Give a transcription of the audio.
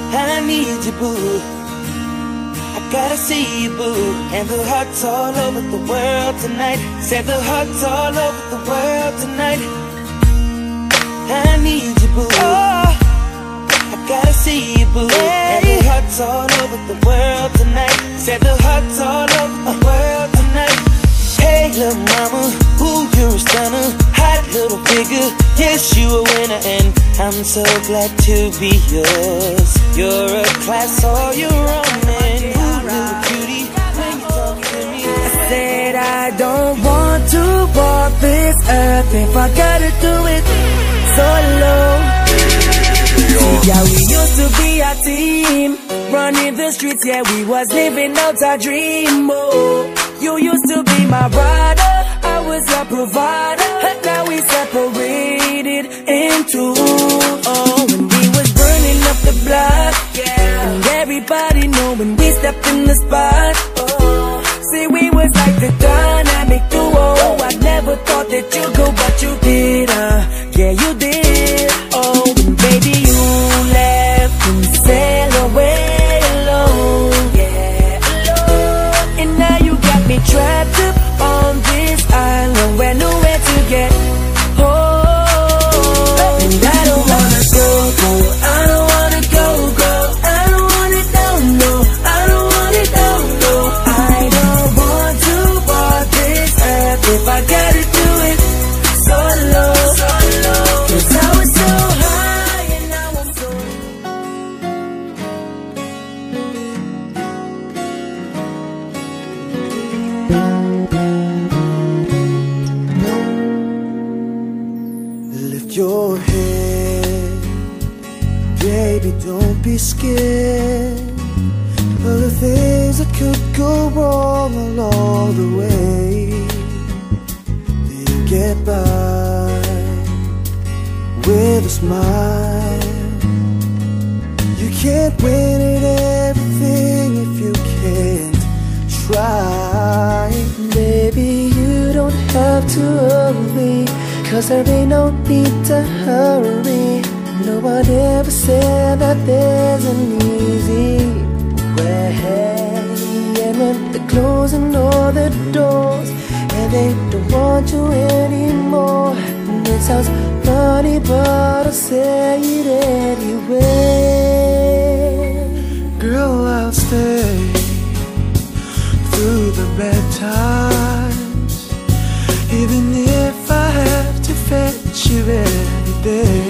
I need you, boo. I gotta see you, boo. And the hearts all over the world tonight. Said the hearts all over the world tonight. I need you, boo. Oh, I gotta see you, boo. And the hearts all over the world tonight. Said the hearts all over the world tonight. Hey, little mama, ooh, you're a stunner. Hot little figure, yes, you a winner. And I'm so glad to be yours. You're a class all your own. And ooh, little cutie, when you talk to me, I said I don't want to walk this earth if I gotta do it solo. See, yeah, we used to be a team, running the streets, yeah, we was living out our dream. Oh, you used to be my brother, I was your provider. Now we separated in two. Oh, when we was burning up the block, yeah, and everybody know when we stepped in the spot. Oh, see, we was like the dynamic duo. I never thought that you'd go, but you did, yeah, you did. Oh, and baby, you left and sailed away alone, yeah, alone. And now you got me trapped up on this island where nowhere to get home. And I don't wanna go, go, I don't wanna go, go, I don't want it down, no, I don't want it down, no. I don't want to walk this earth if I gotta do it solo, solo. 'Cause I was so high and now I'm so lift your head, baby, don't be scared of the things that could go wrong along the way. They'll get by with a smile. You can't win at everything if you can't try. Baby, you don't have to worry, 'cause there ain't no need to hurry. No one ever said that there's an easy way. And when they're closing all the doors and they don't want you anymore, and it sounds funny, but I'll say it anyway. Girl, I'll stay through the bad times, even if I have to fetch you every day.